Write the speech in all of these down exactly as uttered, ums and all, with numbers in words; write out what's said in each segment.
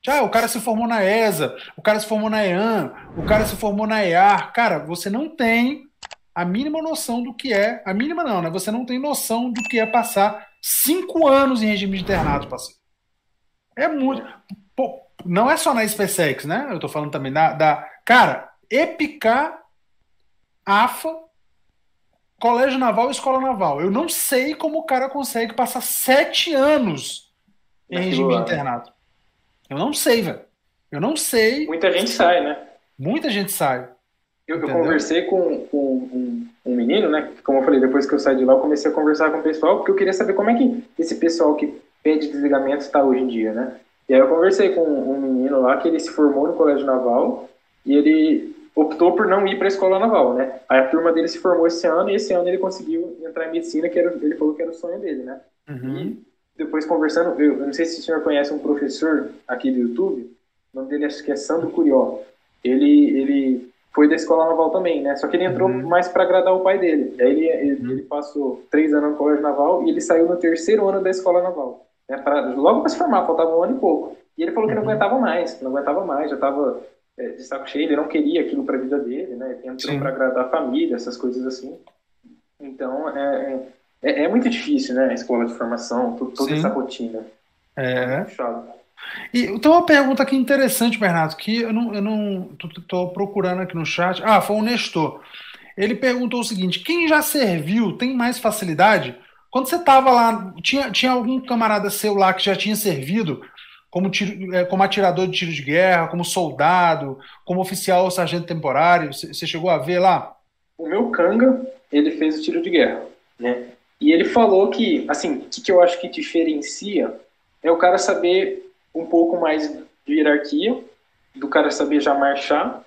Ah, o cara se formou na E S A, o cara se formou na EAN, o cara se formou na E A R. Cara, você não tem a mínima noção do que é, a mínima não, né? Você não tem noção do que é passar cinco anos em regime de internato, parceiro. É muito. Pô, não é só na SpaceX, né? Eu tô falando também da. da cara, EPICAR, AFA, Colégio Naval e Escola Naval. Eu não sei como o cara consegue passar sete anos em regime de internato. Eu não sei, velho. Eu não sei. Muita gente sai, né? Muita gente sai. Eu, eu conversei com, com um, um menino, né? Como eu falei, depois que eu saí de lá, eu comecei a conversar com o pessoal, porque eu queria saber como é que esse pessoal que pede desligamento está hoje em dia, né? E aí eu conversei com um menino lá que ele se formou no Colégio Naval e ele optou por não ir para a Escola Naval, né? Aí a turma dele se formou esse ano e esse ano ele conseguiu entrar em medicina, que era, ele falou que era o sonho dele, né? Uhum. E depois conversando, eu, eu não sei se o senhor conhece um professor aqui do YouTube, o nome dele acho que é Sandro Curió. Ele, ele foi da Escola Naval também, né? Só que ele entrou Uhum. mais para agradar o pai dele. Aí ele, ele, uhum. ele passou três anos no Colégio Naval e ele saiu no terceiro ano da Escola Naval. Né, pra, logo para se formar, faltava um ano e pouco. E ele falou que não Uhum. aguentava mais, não aguentava mais, já estava é, de saco cheio, ele não queria aquilo para a vida dele, né? Entrou para agradar a família, essas coisas assim. Então, é, é, é muito difícil, né? A escola de formação, toda Sim. essa rotina. É. é e tem uma pergunta aqui interessante, Bernardo, que eu não, eu não tô, tô procurando aqui no chat. Ah, foi o Nestor. Ele perguntou o seguinte: quem já serviu tem mais facilidade? Quando você estava lá, tinha, tinha algum camarada seu lá que já tinha servido como, tiro, como atirador de tiro de guerra, como soldado, como oficial ou sargento temporário? Você chegou a ver lá? O meu canga, ele fez o tiro de guerra, né? E ele falou que, assim, o que, que eu acho que diferencia é o cara saber um pouco mais de hierarquia, do cara saber já marchar,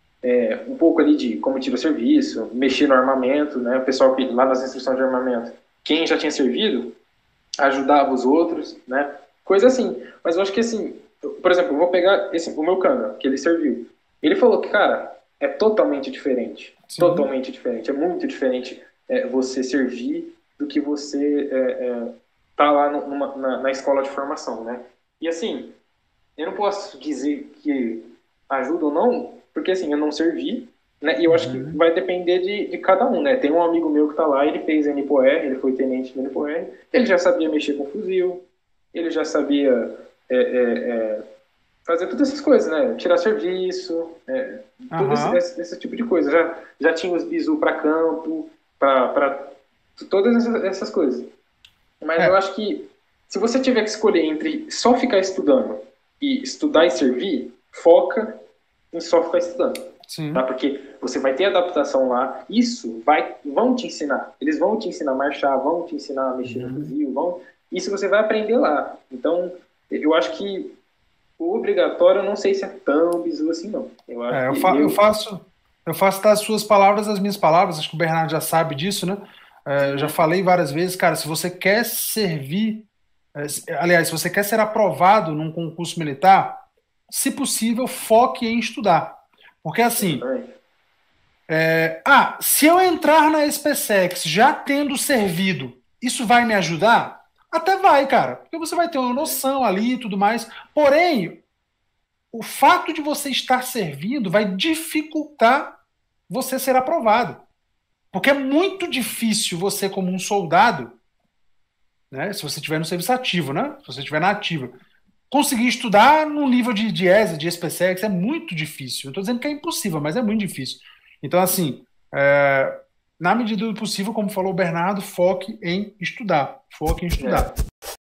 é, um pouco ali de como tira o serviço, mexer no armamento, né? O pessoal que lá nas instruções de armamento, quem já tinha servido, ajudava os outros, né? Coisa assim. Mas eu acho que assim, por exemplo, eu vou pegar esse, o meu canga, que ele serviu. Ele falou que, cara, é totalmente diferente. Sim. Totalmente diferente. É muito diferente é, você servir do que você é, é, tá lá numa, na, na escola de formação, né? E assim, eu não posso dizer que ajuda ou não, porque assim, eu não servi, né? E eu acho uhum. que vai depender de, de cada um, né? Tem um amigo meu que tá lá, ele fez N P O R, ele foi tenente do N P O R, ele já sabia mexer com fuzil, ele já sabia é, é, é, fazer todas essas coisas, né? Tirar serviço, é, uhum. todo esse, esse, esse tipo de coisa. Já, já tinha os bizu para campo, para todas essas, essas coisas. Mas é. eu acho que se você tiver que escolher entre só ficar estudando e estudar e servir, foca em só ficar estudando. Sim. Tá? Porque você vai ter adaptação lá, isso vai, vão te ensinar. Eles vão te ensinar a marchar, vão te ensinar a mexer uhum. no fuzil, vão, isso você vai aprender lá. Então, eu acho que o obrigatório, eu não sei se é tão bizu assim, não. Eu, acho é, eu, que fa eu... eu faço eu faço das suas palavras as minhas palavras, acho que o Bernardo já sabe disso, né? É, eu já falei várias vezes, cara, se você quer servir, é, aliás, se você quer ser aprovado num concurso militar, se possível, foque em estudar. Porque assim, é, ah, se eu entrar na SpaceX já tendo servido, isso vai me ajudar? Até vai, cara, porque você vai ter uma noção ali e tudo mais. Porém, o fato de você estar servindo vai dificultar você ser aprovado. Porque é muito difícil você, como um soldado, né, se você estiver no serviço ativo, né, se você estiver na ativa, conseguir estudar no nível de, de E S A, de SpaceX, é muito difícil. Não estou dizendo que é impossível, mas é muito difícil. Então, assim, é, na medida do possível, como falou o Bernardo, foque em estudar. Foque em estudar. É.